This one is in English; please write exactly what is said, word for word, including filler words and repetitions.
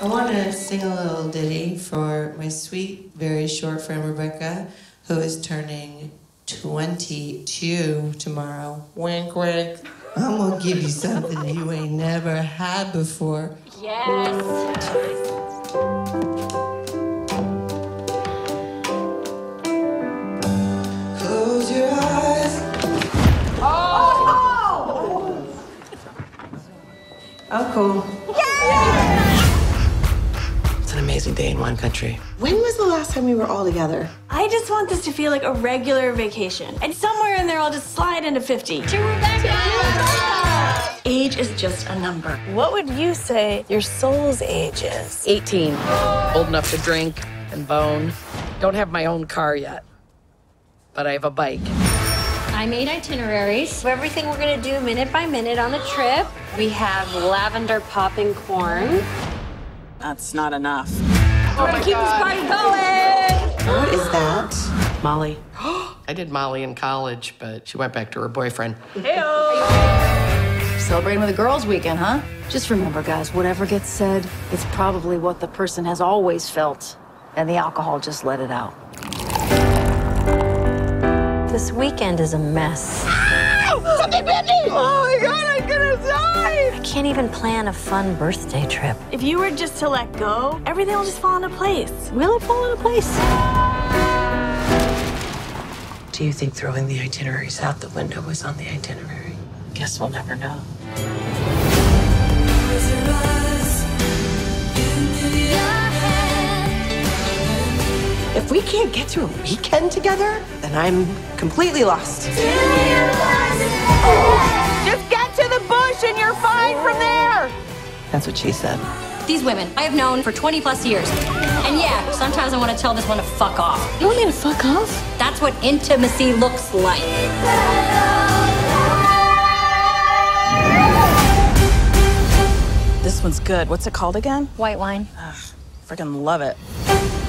I want to sing a little ditty for my sweet, very short friend Rebecca, who is turning twenty-two tomorrow. Wink, wink. I'm gonna give you something you ain't never had before. Yes. Close your eyes. Oh! Oh, cool. It's an amazing day in wine country. When was the last time we were all together? I just want this to feel like a regular vacation. And somewhere in there, I'll just slide into fifty. To Rebecca! Age is just a number. What would you say your soul's age is? eighteen. Old enough to drink and bone. Don't have my own car yet, but I have a bike. I made itineraries of everything we're gonna do minute by minute on the trip. We have lavender popping corn. That's not enough. We're gonna keep this party going! What is that? Molly. I did Molly in college, but she went back to her boyfriend. Celebrating with a girls' weekend, huh? Just remember, guys, whatever gets said, it's probably what the person has always felt, and the alcohol just let it out. This weekend is a mess. Something bit me! Oh my God, I'm gonna die! I can't even plan a fun birthday trip. If you were just to let go, everything will just fall into place. Will it fall into place? Do you think throwing the itineraries out the window was on the itinerary? Guess we'll never know. If we can't get to a weekend together, then I'm completely lost. Just get to the bush and you're fine from there! That's what she said. These women I have known for twenty plus years. And yeah, sometimes I want to tell this one to fuck off. You want me to fuck off? That's what intimacy looks like. This one's good. What's it called again? White wine. Ugh, freaking love it.